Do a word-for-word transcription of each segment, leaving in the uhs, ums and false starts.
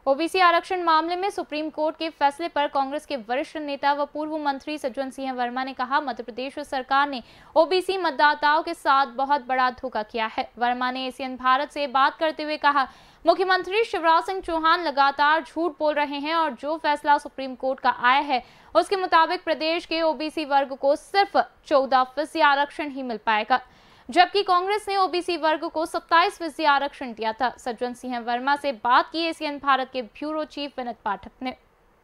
OBC आरक्षण मामले में सुप्रीम कोर्ट के फैसले पर कांग्रेस के वरिष्ठ नेता व पूर्व मंत्री सज्जन सिंह वर्मा ने कहा, मध्य प्रदेश सरकार ने ओबीसी मतदाताओं के साथ बहुत बड़ा धोखा किया है। वर्मा ने एशियन भारत से बात करते हुए कहा, मुख्यमंत्री शिवराज सिंह चौहान लगातार झूठ बोल रहे हैं और जो फैसला सुप्रीम कोर्ट का आया है उसके मुताबिक प्रदेश के ओबीसी वर्ग को सिर्फ चौदह फीसदी आरक्षण ही मिल पाएगा, जबकि कांग्रेस ने ओबीसी वर्ग को सत्ताईस फीसदी आरक्षण दिया था। सज्जन सिंह वर्मा से बात की एशियन भारत के ब्यूरो चीफ विनीत पाठक ने।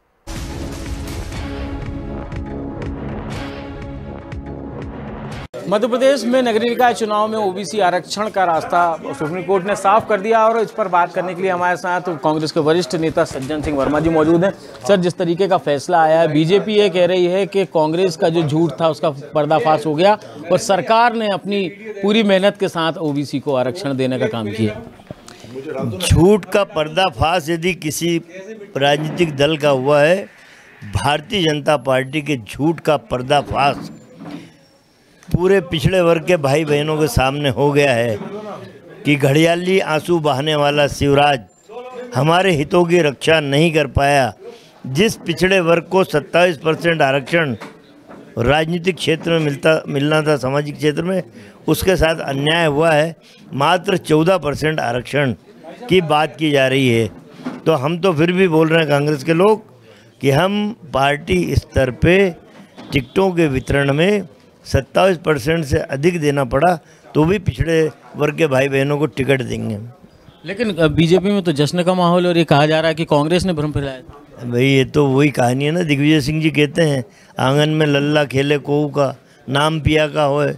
मध्य प्रदेश में नगरीय निकाय चुनाव में ओबीसी आरक्षण का रास्ता सुप्रीम कोर्ट ने साफ कर दिया और इस पर बात करने के लिए हमारे साथ कांग्रेस के वरिष्ठ नेता सज्जन सिंह वर्मा जी मौजूद हैं। सर, जिस तरीके का फैसला आया है, बीजेपी ये कह रही है कि कांग्रेस का जो झूठ था उसका पर्दाफाश हो गया और सरकार ने अपनी पूरी मेहनत के साथ ओबीसी को आरक्षण देने का काम किया। झूठ का पर्दाफाश यदि किसी राजनीतिक दल का हुआ है, भारतीय जनता पार्टी के झूठ का पर्दाफाश पूरे पिछड़े वर्ग के भाई बहनों के सामने हो गया है कि घड़ियाली आंसू बहाने वाला शिवराज हमारे हितों की रक्षा नहीं कर पाया। जिस पिछड़े वर्ग को सत्ताईस परसेंट आरक्षण राजनीतिक क्षेत्र में मिलता मिलना था, सामाजिक क्षेत्र में, उसके साथ अन्याय हुआ है। मात्र चौदह परसेंट आरक्षण की बात की जा रही है। तो हम तो फिर भी बोल रहे हैं कांग्रेस के लोग कि हम पार्टी स्तर पे टिकटों के वितरण में सत्ताईस परसेंट से अधिक देना पड़ा तो भी पिछड़े वर्ग के भाई बहनों को टिकट देंगे। लेकिन बीजेपी में तो जश्न का माहौल और ये कहा जा रहा है कि कांग्रेस ने भ्रम फैलाया। भाई ये तो वही कहानी है ना, दिग्विजय सिंह जी कहते हैं, आंगन में लल्ला खेले कोऊ का नाम पिया का होए।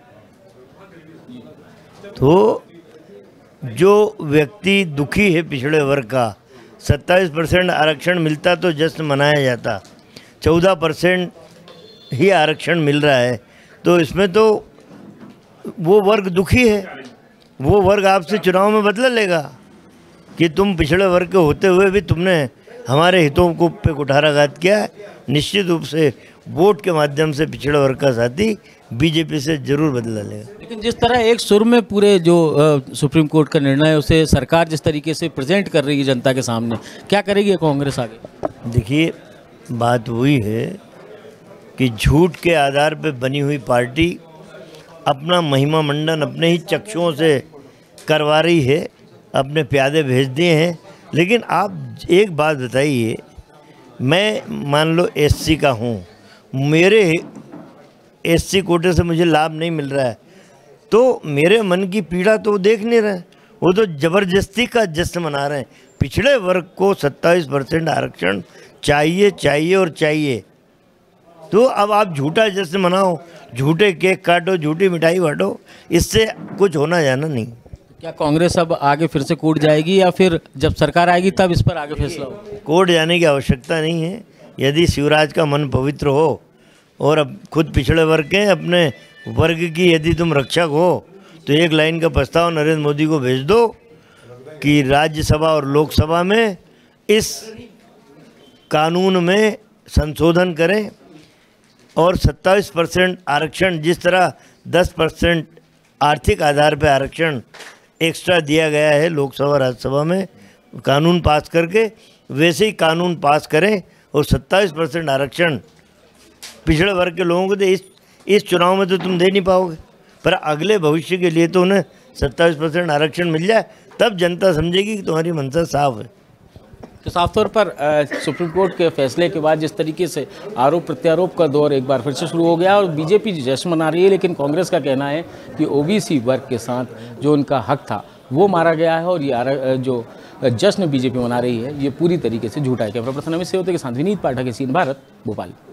तो जो व्यक्ति दुखी है पिछड़े वर्ग का, सत्ताईस परसेंट आरक्षण मिलता तो जश्न मनाया जाता, चौदह परसेंट ही आरक्षण मिल रहा है। तो इसमें तो वो वर्ग दुखी है, वो वर्ग आपसे चुनाव में बदला लेगा कि तुम पिछड़े वर्ग के होते हुए भी तुमने हमारे हितों को पे कुठाराघात किया है। निश्चित रूप से वोट के माध्यम से पिछड़े वर्ग का साथी बीजेपी से जरूर बदला लेगा। लेकिन जिस तरह एक सुर में पूरे जो आ, सुप्रीम कोर्ट का निर्णय है उसे सरकार जिस तरीके से प्रेजेंट कर रही है जनता के सामने, क्या करेगी कांग्रेस आगे? देखिए, बात वही है कि झूठ के आधार पर बनी हुई पार्टी अपना महिमा मंडन अपने ही चक्षुओं से करवा रही है, अपने प्यादे भेज दिए हैं। लेकिन आप एक बात बताइए, मैं मान लो एससी का हूँ, मेरे एससी कोटे से मुझे लाभ नहीं मिल रहा है, तो मेरे मन की पीड़ा तो वो देख नहीं रहे, वो तो ज़बरदस्ती का जश्न मना रहे हैं। पिछड़े वर्ग को सत्ताईस परसेंट आरक्षण चाहिए चाहिए और चाहिए। तो अब आप झूठा जश्न मनाओ, झूठे केक काटो, झूठी मिठाई बांटो, इससे कुछ होना जाना नहीं। क्या कांग्रेस अब आगे फिर से कोर्ट जाएगी या फिर जब सरकार आएगी तब इस पर आगे फैसला हो? कोर्ट जाने की आवश्यकता नहीं है। यदि शिवराज का मन पवित्र हो और अब खुद पिछड़े वर्ग के अपने वर्ग की यदि तुम रक्षक हो, तो एक लाइन का प्रस्ताव नरेंद्र मोदी को भेज दो कि राज्यसभा और लोकसभा में इस कानून में संशोधन करें और सत्ताईस परसेंट आरक्षण, जिस तरह दस परसेंट आर्थिक आधार पर आरक्षण एक्स्ट्रा दिया गया है लोकसभा राज्यसभा में कानून पास करके, वैसे ही कानून पास करें और सत्ताईस परसेंट आरक्षण पिछड़े वर्ग के लोगों को दे। इस इस चुनाव में तो तुम दे नहीं पाओगे, पर अगले भविष्य के लिए तो उन्हें सत्ताईस परसेंट आरक्षण मिल जाए, तब जनता समझेगी कि तुम्हारी मंशा साफ है। तो साफ तौर पर सुप्रीम कोर्ट के फैसले के बाद जिस तरीके से आरोप प्रत्यारोप का दौर एक बार फिर से शुरू हो गया और बीजेपी जश्न मना रही है, लेकिन कांग्रेस का कहना है कि ओबीसी वर्ग के साथ जो उनका हक था वो मारा गया है और ये जो जश्न बीजेपी मना रही है ये पूरी तरीके से झूठा है। कैमरा पर्सन अमित सेवते के साथ विनीत पाठक, एशियन भारत, भोपाल।